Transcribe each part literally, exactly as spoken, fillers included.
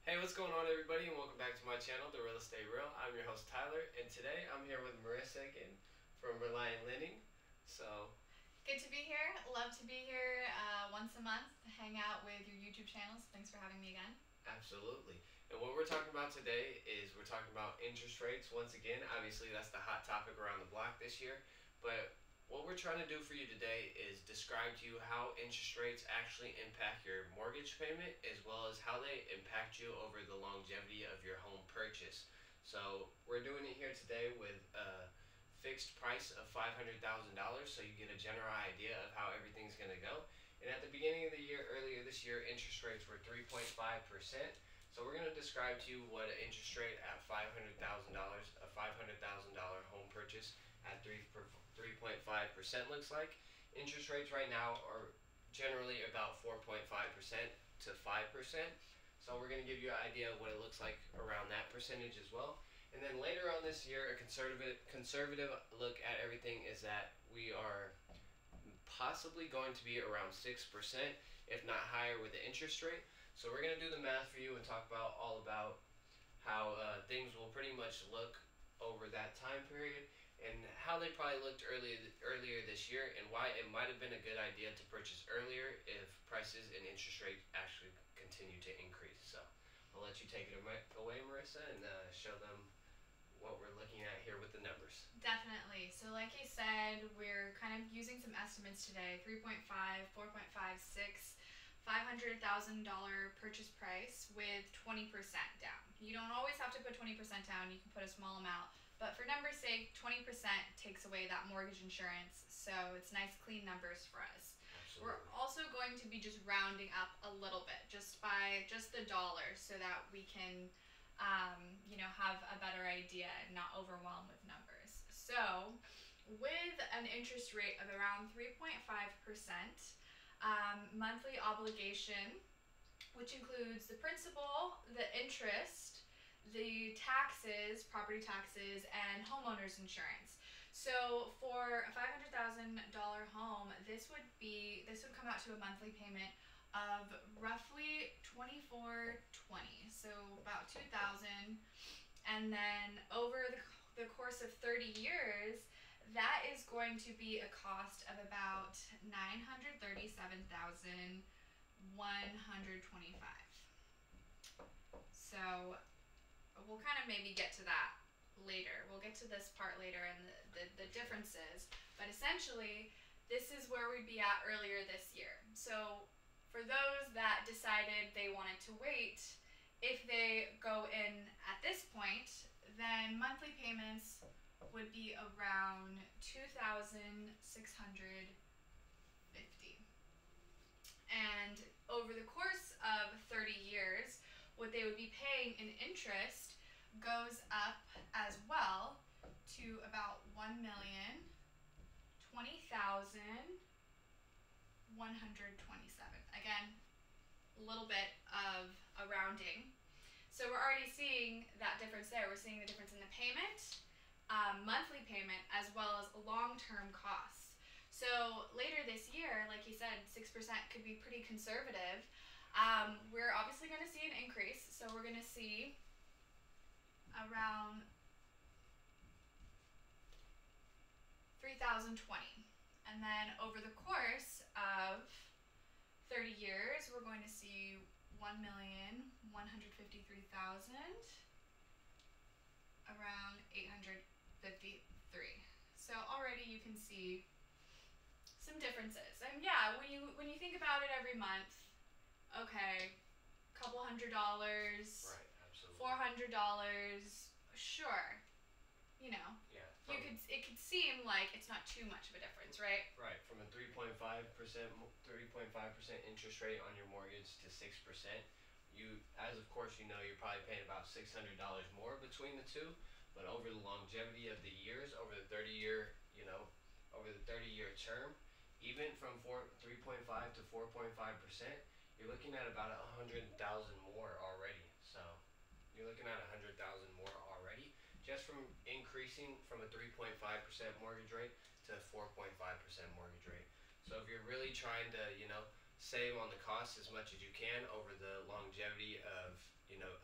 Hey, what's going on, everybody, and welcome back to my channel, The Real Estate Real. I'm your host, Tyler, and today I'm here with Marissa again from Reliant Lending. So, Good to be here. Love to be here uh, once a month, hang out with your YouTube channels. Thanks for having me again. absolutely. And what we're talking about today is we're talking about interest rates once again. Obviously, that's the hot topic around the block this year. But what we're trying to do for you today is describe to you how interest rates actually impact your mortgage payment as well as how they impact you over the longevity of your home purchase. So, we're doing it here today with a fixed price of five hundred thousand dollars so you get a general idea of how everything's going to go. And at the beginning of the year, earlier this year, interest rates were three point five percent. So we're going to describe to you what an interest rate at five hundred thousand dollars, a five hundred thousand dollars home purchase at three point five percent looks like. Interest rates right now are generally about four point five percent to five percent. So we're going to give you an idea of what it looks like around that percentage as well. And then later on this year, a conservative conservative look at everything is that we are possibly going to be around six percent, if not higher, with the interest rate. So we're going to do the math for you and talk about all about how uh, things will pretty much look over that time period and how they probably looked earlier earlier this year and why it might have been a good idea to purchase earlier if prices and interest rates actually continue to increase. So I'll let you take it away, Marissa, and uh, show them what we're looking at here with the numbers. Definitely. So, like you said, we're kind of using some estimates today: three point five, four point five, six, five hundred thousand dollars purchase price with twenty percent down. You don't always have to put twenty percent down, you can put a small amount. But for numbers' sake, twenty percent takes away that mortgage insurance, so it's nice, clean numbers for us. Absolutely. We're also going to be just rounding up a little bit, just by just the dollars, so that we can, um, you know, have a better idea and not overwhelm with numbers. So, with an interest rate of around three point five percent, um, monthly obligation, which includes the principal, the interest, the taxes, property taxes, and homeowners insurance. So for a five hundred thousand dollars home, this would be this would come out to a monthly payment of roughly twenty-four twenty, so about two thousand. And then over the, the course of thirty years, that is going to be a cost of about nine hundred thirty-seven thousand one hundred twenty-five. So we'll kind of maybe get to that later. We'll get to this part later and the, the, the differences. But essentially, this is where we'd be at earlier this year. So for those that decided they wanted to wait, if they go in at this point, then monthly payments would be around two thousand six hundred fifty. And over the course of thirty years, what they would be paying in interest goes up as well to about one million twenty thousand one hundred twenty-seven. Again, a little bit of a rounding. So we're already seeing that difference there. We're seeing the difference in the payment, um, monthly payment, as well as long-term costs. So later this year, like you said, six percent could be pretty conservative. Um, we're obviously going to see an increase, so we're going to see around three thousand twenty. And then over the course of thirty years, we're going to see one million one hundred fifty-three thousand, around eight hundred fifty-three. So already you can see some differences. And yeah, when you when you think about it every month, okay, a couple hundred dollars, Right, absolutely. four hundred dollars, sure. You know, Yeah. you From, could it could seem like it's not too much of a difference, right? right, from a three point five percent three point five percent interest rate on your mortgage to six percent. You, as of course you know, you're probably paying about six hundred dollars more between the two, but over the longevity of the years, over the thirty year, you know, over the thirty year term, even from four three point five to four point five percent, you're looking at about a hundred thousand more already. So you're looking at a hundred thousand more already, just from increasing from a three point five percent mortgage rate to a four point five percent mortgage rate. So if you're really trying to, you know, save on the cost as much as you can over the longevity of, you know,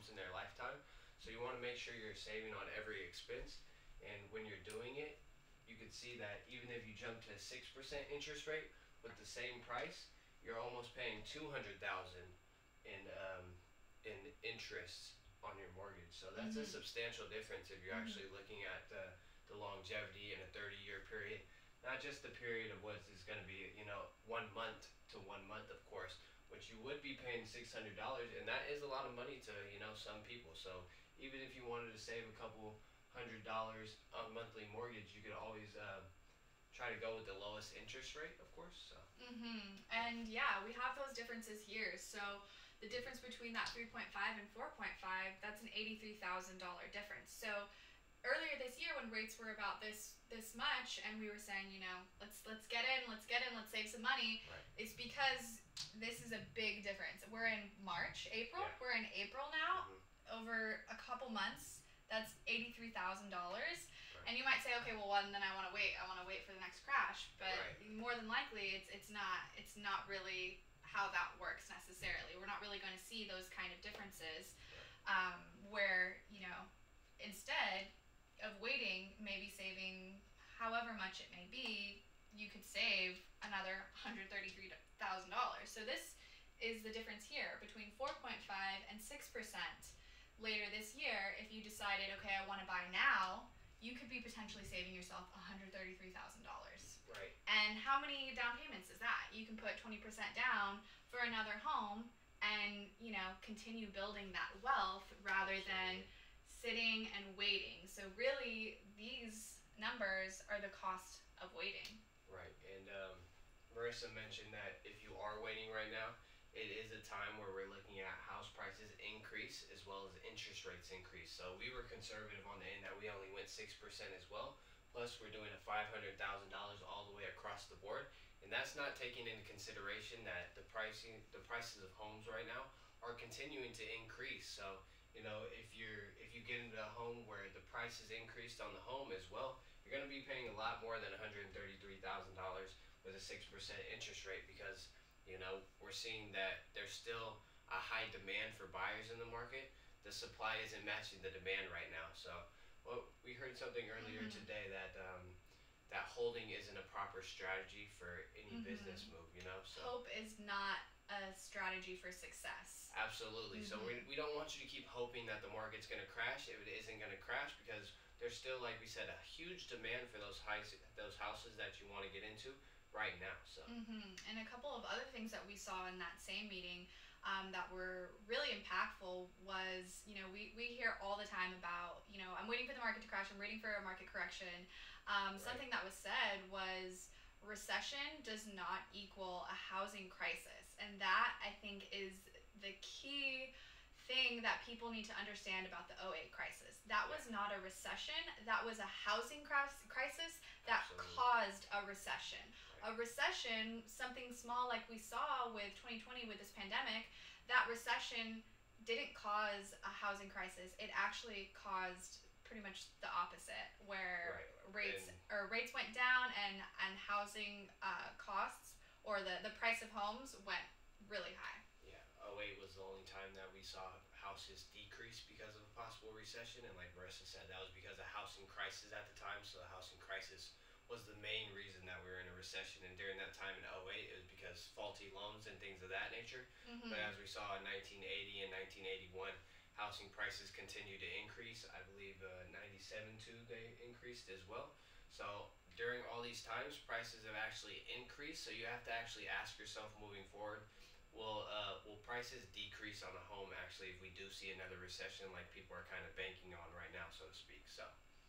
in their lifetime. So you want to make sure you're saving on every expense. And when you're doing it, you can see that even if you jump to a six percent interest rate with the same price, you're almost paying two hundred thousand in um, in interest on your mortgage. So that's a Mhm. substantial difference if you're Mhm. actually looking at the, the longevity in a thirty year period. Not just the period of what is going to be, you know, one month to one month, of course, which you would be paying six hundred dollars, and that is a lot of money to, you know, some people. So even if you wanted to save a couple hundred dollars on monthly mortgage, you could always uh, try to go with the lowest interest rate, of course. So Mhm. yeah, And yeah, we have those differences here. So the difference between that three point five and four point five, that's an eighty-three thousand dollars difference. So earlier this year when rates were about this this much and we were saying, you know, let's let's get in, let's get in, let's save some money, right, it's because this is a big difference. We're in March, April. yeah, We're in April now. hmm, Over a couple months, that's eighty-three thousand dollars. right, And you might say, okay, well, well then I want to wait. I want to wait for the next crash. But right, more than likely, it's it's not it's not really how that works necessarily. We're not really going to see those kind of differences, right, um, where you know, instead of waiting, maybe saving however much it may be, you could save another one hundred thirty-three thousand dollars. So this is the difference here between four point five and six percent later this year. If you decided, okay, I want to buy now, you could be potentially saving yourself one hundred thirty-three thousand dollars. right, And how many down payments is that? You can put twenty percent down for another home and, you know, continue building that wealth rather than absolutely, sitting and waiting. So really, these numbers are the cost of waiting. right. And um, Marissa mentioned that if you are waiting right now, it is a time where we're looking at house prices increase as well as interest rates increase. So we were conservative on the end that we only went six percent as well. Plus, we're doing a five hundred thousand dollars all the way across the board, and that's not taking into consideration that the pricing, the prices of homes right now are continuing to increase. So you know, if you're if you get into a home where the price is increased on the home as well, you're going to be paying a lot more than one hundred thirty-three thousand dollars with a six percent interest rate because you know we're seeing that there's still a high demand for buyers in the market. The supply isn't matching the demand right now. So, well, we heard something earlier Mhm. today that um, that holding isn't a proper strategy for any business Mhm. move. You know, so Hope is not a strategy for success. absolutely. So we, Mhm. we don't want you to keep hoping that the market's going to crash if it isn't going to crash because there's still, like we said, a huge demand for those high, those houses that you want to get into right now. So Mhm. And a couple of other things that we saw in that same meeting, um, that were really impactful was, you know, we, we hear all the time about, you know, I'm waiting for the market to crash, I'm waiting for a market correction. Um, right, something that was said was recession does not equal a housing crisis. And that, I think, is the key thing that people need to understand about the oh eight crisis. That yeah, was not a recession, that was a housing cris- crisis that absolutely, caused a recession. right, A recession, something small like we saw with twenty twenty with this pandemic, that recession didn't cause a housing crisis. It actually caused pretty much the opposite, where right, rates and or rates went down and and housing uh, costs or the the price of homes went really high. yeah, oh eight was the only time that we saw houses decrease because of a possible recession, and like Marissa said, that was because of housing crisis at the time. So the housing crisis was the main reason that we were in a recession, and during that time in oh eight, it was because faulty loans and things of that nature. But Mhm. as we saw in nineteen eighty and nineteen eighty-one, housing prices continued to increase. I believe uh, ninety-seven too, they increased as well. So during all these times, prices have actually increased. So you have to actually ask yourself moving forward, will uh, will prices decrease on a home actually if we do see another recession like people are kind of banking on right now, so to speak? So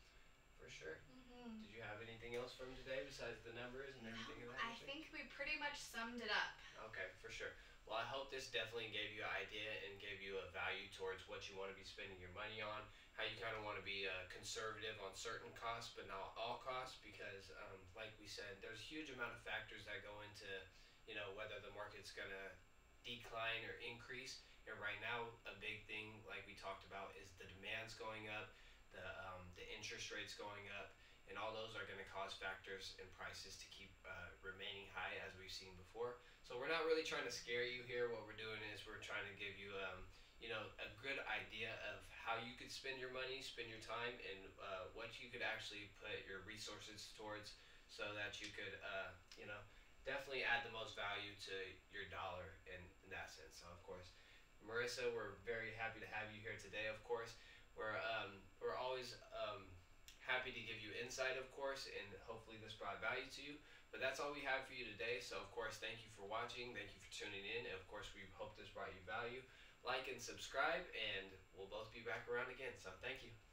for sure. Mhm. Did you have anything else from today besides the numbers and No, everything of that I nature? think we pretty much summed it up. Okay, for sure. Well, I hope this definitely gave you an idea and gave you a value towards what you want to be spending your money on, how you kind of want to be uh, conservative on certain costs, but not all costs, because, um, like we said, there's a huge amount of factors that go into, you know, whether the market's going to decline or increase. And right now, a big thing, like we talked about, is the demand's going up, the um, the interest rates going up, and all those are going to cause factors and prices to keep uh, remaining high as we've seen before. So we're not really trying to scare you here. What we're doing is we're trying to give you, um, you know, a good idea of how you could spend your money, spend your time, and uh, what you could actually put your resources towards, so that you could, uh, you know, definitely add the most value to your dollar in, in that sense. So, of course, Marissa, we're very happy to have you here today. Of course, we're um, we're always um, happy to give you insight, of course, and hopefully this brought value to you. But that's all we have for you today. So, of course, thank you for watching. Thank you for tuning in. And, of course, we hope this brought you value. Like and subscribe, and we'll both be back around again. So, thank you.